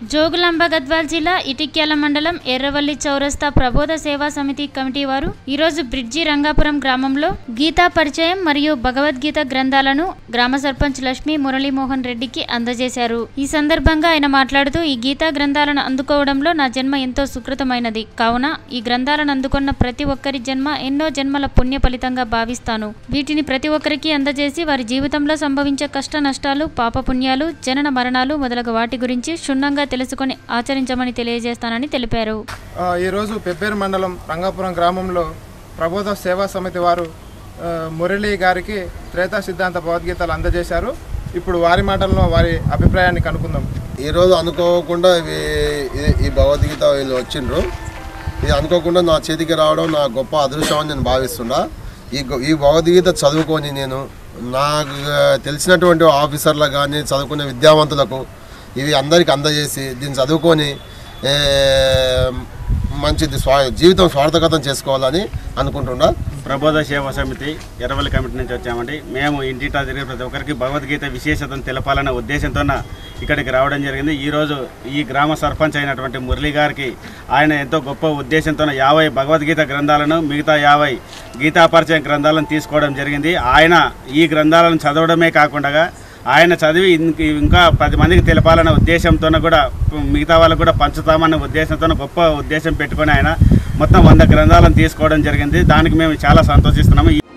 జోగులాంబ గద్వాల్ జిల్లా ఇటిక్యాల మండలం ఎర్రవల్లి చౌరస్తా ప్రబోధ సేవా సమితి కమిటీ వారు ఈరోజు బ్రిడ్జి రంగాపురం గ్రామంలో గీతా పరిచయం మరియు భగవద్గీత గ్రంథాలను గ్రామ సర్పంచ్ లక్ష్మీ మురళీమోహన్ రెడ్డికి అందజేశారు. ఈ సందర్భంగా ఆయన మాట్లాడుతూ, ఈ గీతా గ్రంథాలను అందుకోవడంలో నా జన్మ ఎంతో సుకృతమైనది కావున ఈ గ్రంథాలను అందుకున్న ప్రతి ఒక్కరి జన్మ ఎన్నో జన్మల పుణ్య ఫలితంగా భావిస్తాను. వీటిని ప్రతి ఒక్కరికి అందజేసి వారి జీవితంలో సంభవించే కష్ట నష్టాలు, పాపపుణ్యాలు, జనన మరణాలు మొదలగు వాటి గురించి క్షుణ్ణంగా తెలుసుకొని ఆచరించమని తెలియజేస్తానని తెలిపారు. ఈరోజు పెబ్బేరు మండలం రంగాపురం గ్రామంలో ప్రబోధ సేవా సమితి వారు మురళి గారికి త్రేతా సిద్ధాంత భగవద్గీతలు అందజేశారు. ఇప్పుడు వారి మాటల్లో వారి అభిప్రాయాన్ని కనుక్కుందాం. ఈరోజు అనుకోకుండా ఈ భగవద్గీత వీళ్ళు వచ్చిండ్రు. ఇది అనుకోకుండా నా చేతికి రావడం నా గొప్ప అదృష్టం అని నేను భావిస్తున్నా. ఈ భగవద్గీత చదువుకొని నేను నాకు తెలిసినటువంటి ఆఫీసర్లకు కానీ చదువుకునే విద్యావంతులకు ఇవి అందరికీ అందజేసి దీన్ని చదువుకొని మంచిది జీవితం స్వార్థకతం చేసుకోవాలని అనుకుంటున్నా. ప్రబోధ సేవా సమితి ఎర్రవల్లి కమిటీ నుంచి వచ్చామండి. మేము ఇంటింటా తిరిగే ప్రతి ఒక్కరికి భగవద్గీత విశేషతను తెలపాలనే ఉద్దేశంతో ఇక్కడికి రావడం జరిగింది. ఈరోజు ఈ గ్రామ సర్పంచ్ అయినటువంటి మురళి గారికి ఆయన ఎంతో గొప్ప ఉద్దేశంతో 50 భగవద్గీత గ్రంథాలను, మిగతా 50 గీతా పరిచయం గ్రంథాలను తీసుకోవడం జరిగింది. ఆయన ఈ గ్రంథాలను చదవడమే కాకుండా ఆయన చదివి ఇంకా 10 మందికి తెలపాలనే ఉద్దేశంతో కూడా మిగతా వాళ్ళకు కూడా పంచుతామన్న ఉద్దేశంతో గొప్ప ఉద్దేశం పెట్టుకొని ఆయన మొత్తం 100 గ్రంథాలను తీసుకోవడం జరిగింది. దానికి మేము చాలా సంతోషిస్తున్నాము.